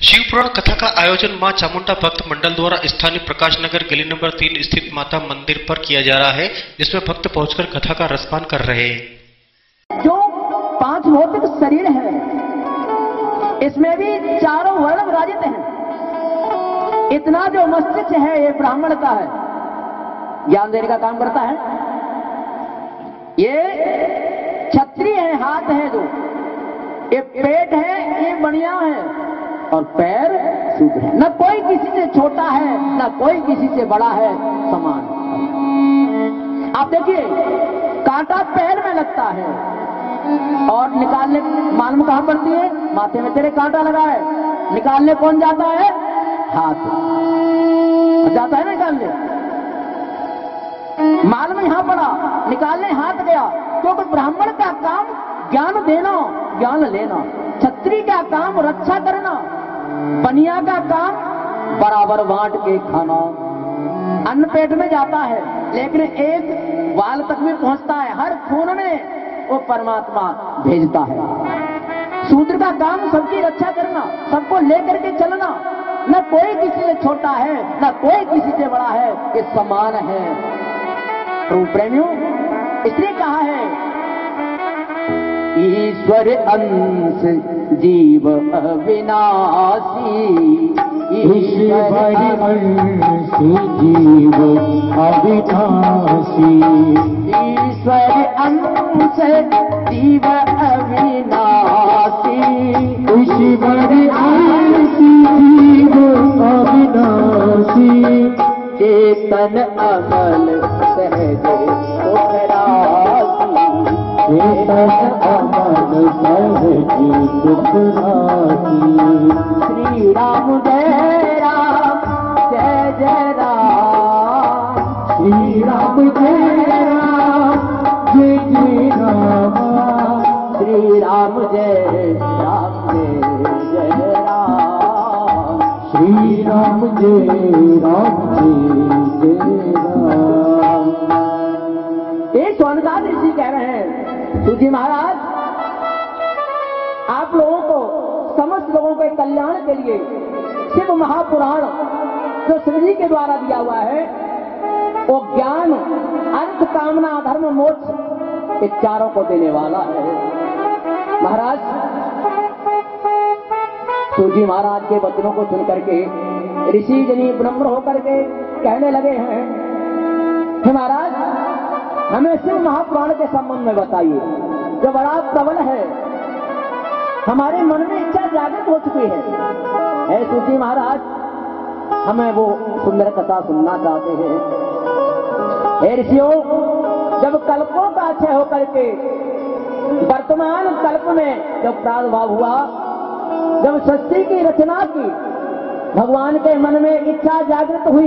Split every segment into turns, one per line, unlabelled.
शिवपुराण कथा का आयोजन मां चामुंडा भक्त मंडल द्वारा स्थानीय प्रकाश नगर गली नंबर 3 स्थित माता मंदिर पर किया जा रहा है, जिसमें भक्त पहुंचकर कथा का रसपान कर रहे हैं।
जो 5 भौतिक शरीर है, इसमें भी चारों वर्ण विराजित हैं। इतना जो मस्तिष्क है ये ब्राह्मण का है, ज्ञान देने का काम करता है। ये क्षत्रिय है, हाथ है जो, ये पेट है, ये बनिया है, और पैर शूद्र है। न कोई किसी से छोटा है, न कोई किसी से बड़ा है, समान। आप देखिए, कांटा पैर में लगता है और निकालने मालूम कहां पड़ती है? माथे में तेरे कांटा लगा है, निकालने कौन जाता है? हाथ जाता है ना निकालने। मालूम यहां पड़ा, निकालने हाथ गया। क्योंकि ब्राह्मण का काम ज्ञान देना, ज्ञान लेना। क्षत्रिय का काम रक्षा करना, बनिया का काम बराबर बांट के खाना। अन्न पेट में जाता है, लेकिन एक वाल तक में पहुंचता है। हर खून में वो परमात्मा भेजता है। शूद्र का काम सबकी रक्षा करना, सबको लेकर के चलना। न कोई किसी से छोटा है, न कोई किसी से बड़ा है, ये समान है। प्रभु प्रेमियों, इसलिए कहा है ईश्वर अंश जीव अविनाशी।
ईश्वर अंश जीव अविनाशी।
ईश्वर अंश जीव अविनाशी।
ईश्वर अंश जीव अविनाशी।
चेतन अमल सहज सुखरासी।
चेतन अमल सहज सुखरासी।
श्री राम जय राम, जय जय राम।
श्री राम जय राम, जय जय राम।
श्री राम जय राम, जय जय राम।
श्री राम जय राम, जय जय राम।
ये स्वर्णदास ऋषि कह रहे हैं, सूजी महाराज, आप लोगों को, समस्त लोगों के कल्याण के लिए शिव महापुराण जो शिव जी के द्वारा दिया हुआ है, वो ज्ञान, अर्थ, कामना, धर्म, मोक्ष, इस चारों को देने वाला है। महाराज, सूजी महाराज के वचनों को सुन करके ऋषि जनी ब्रह्म होकर के कहने लगे हैं, हे महाराज, हमें शिव महापुराण के संबंध में बताइए, जो बड़ा प्रबल है। हमारे मन में इच्छा जागृत हो चुकी है। हे सूजी महाराज, हमें वो सुंदर कथा सुनना चाहते हैं। हे ऋषियों, जब कल्पों का क्षय होकर के वर्तमान कल्प में जब प्रादुर्भाव हुआ, जब सृष्टि की रचना की, भगवान के मन में इच्छा जागृत हुई,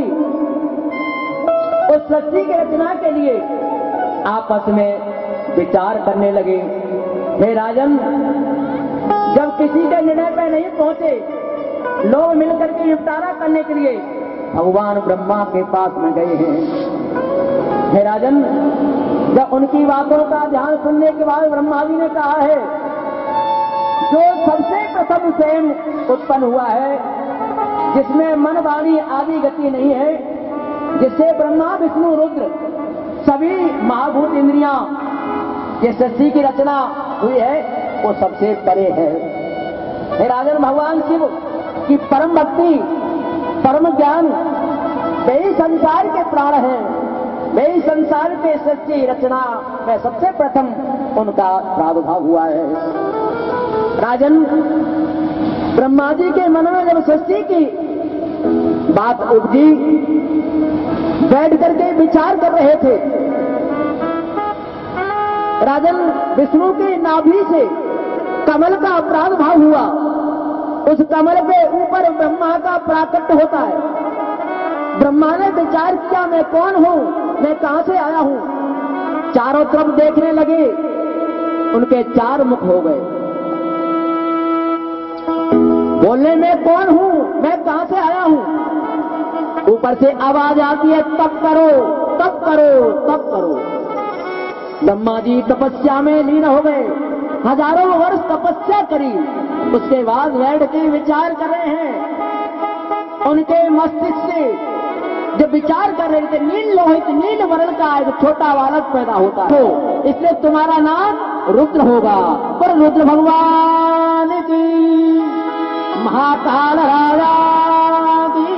उस सृष्टि की रचना के लिए आपस में विचार करने लगे। हे राजन, जब किसी के निर्णय पर नहीं पहुंचे, लोग मिलकर के निपटारा करने के लिए भगवान ब्रह्मा के पास में गए हैं। हे राजन, जब उनकी बातों का ध्यान सुनने के बाद ब्रह्मा जी ने कहा है, जो सबसे प्रथम स्वयं उत्पन्न हुआ है, जिसमें मन, वाणी आदि गति नहीं है, जिससे ब्रह्मा विष्णु रुद्र सभी महाभूत इंद्रियां, ये सृष्टि की रचना हुई है, वो सबसे परे है। हे राजन, भगवान शिव की परम भक्ति, परम ज्ञान, वे ही संसार के प्राण हैं, वे ही संसार के सृष्टि रचना में सबसे प्रथम उनका प्रादुर्भाव हुआ है। राजन, ब्रह्मा जी के मन में जब सृष्टि की बात उपजी, बैठ करके विचार कर रहे थे। राजन, विष्णु की नाभि से कमल का प्रादुर्भाव हुआ। उस कमल पे ऊपर ब्रह्मा का प्राकट्य होता है। ब्रह्मा ने विचार किया, मैं कौन हूं, मैं कहां से आया हूं। चारों तरफ देखने लगे, उनके 4 मुख हो गए। बोलने में कौन हूं, मैं कहां से आया हूं। ऊपर से आवाज आती है, तप करो, तप करो, तप करो। ब्रह्मा जी तपस्या में लीन हो गए। हजारों वर्ष तपस्या करी, उसके बाद बैठ के विचार कर रहे हैं। उनके मस्तिष्क से जब विचार कर रहे थे, नील लोहित नील वर्ण का एक छोटा बालक पैदा होता है, तो इसलिए तुम्हारा नाम रुद्र होगा। पर रुद्र भगवान की, महाकाल राजा की,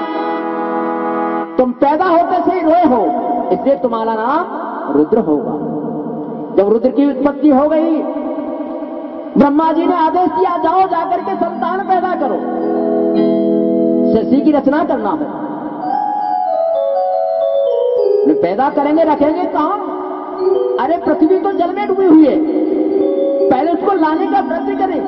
तुम पैदा होते से ही रोए हो, इसलिए तुम्हारा नाम रुद्र होगा। जब रुद्र की उत्पत्ति हो गई, ब्रह्मा जी ने आदेश दिया, जाओ जाकर के संतान पैदा करो, सृष्टि की रचना करना है। पैदा करेंगे, रखेंगे कहां? अरे पृथ्वी तो जल में डूबी हुई है, पहले उसको लाने का प्रयत्न करें।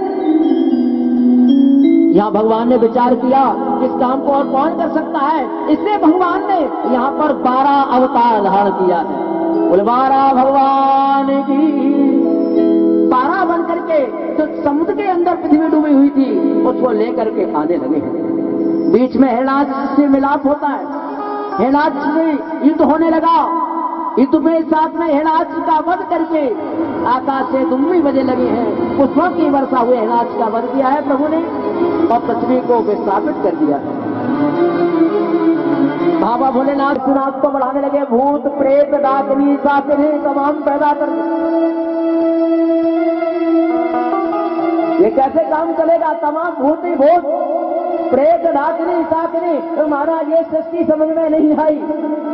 यहां भगवान ने विचार किया इस काम को और कौन कर सकता है, इसलिए भगवान ने यहां पर 12 अवतार धारण किया है। बोले 12 भगवान की, 12 बन करके जो समुद्र के अंदर पृथ्वी डूबी हुई थी उसको लेकर के आने लगे हैं। बीच में हिरणाक्ष से मिलाप होता है, हिरणाक्ष से युद्ध होने लगा, युद्ध में साथ में हिरणाक्ष का वध करके आकाश से दुम्बी बजे लगे हैं, पुष्पों की वर्षा हुए हिरणाक्ष का वध किया है प्रभु ने और पृथ्वी को विस्थापित कर दिया है। बाबा भोलेनाथ नाथ को बढ़ाने लगे, भूत प्रेत डाकनी साकरी तमाम पैदा कर। ये कैसे काम चलेगा? तमाम भूत ही भूत, प्रेत डाकनी साकरी। तो महाराज ये सृष्टि समझ में नहीं आई,